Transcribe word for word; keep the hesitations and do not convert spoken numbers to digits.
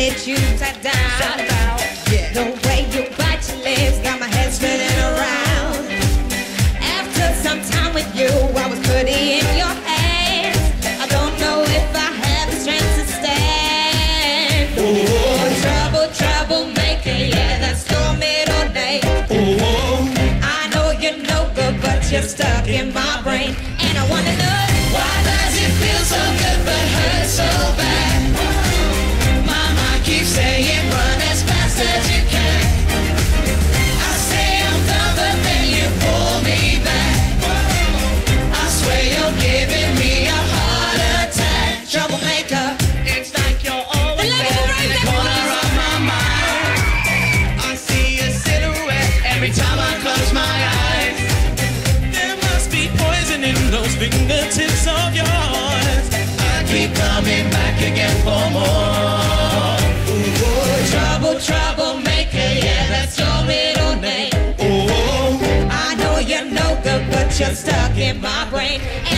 get you shut down. Yeah. The way you bite your lips got my head spinning around. After some time with you, I was pretty in your hands. I don't know if I have the strength to stand. Oh, trouble, troublemaker, yeah, that's your middle name. Oh, I know you're no good, but you're stuck in my brain. And I wanna know, why does it feel so good but hurt so bad? My mind keeps saying run as fast as you can. I say I'm done, but then you pull me back. I swear you're giving me a heart attack. Troublemaker, it's like you're always there in the corner of my mind. I see a silhouette every time I close my eyes. There must be poison in those fingertips of yours. I keep coming back again for more. Ooh, trouble, troublemaker, yeah, that's your middle name. Oh, I know you're no good, but you're stuck in my brain.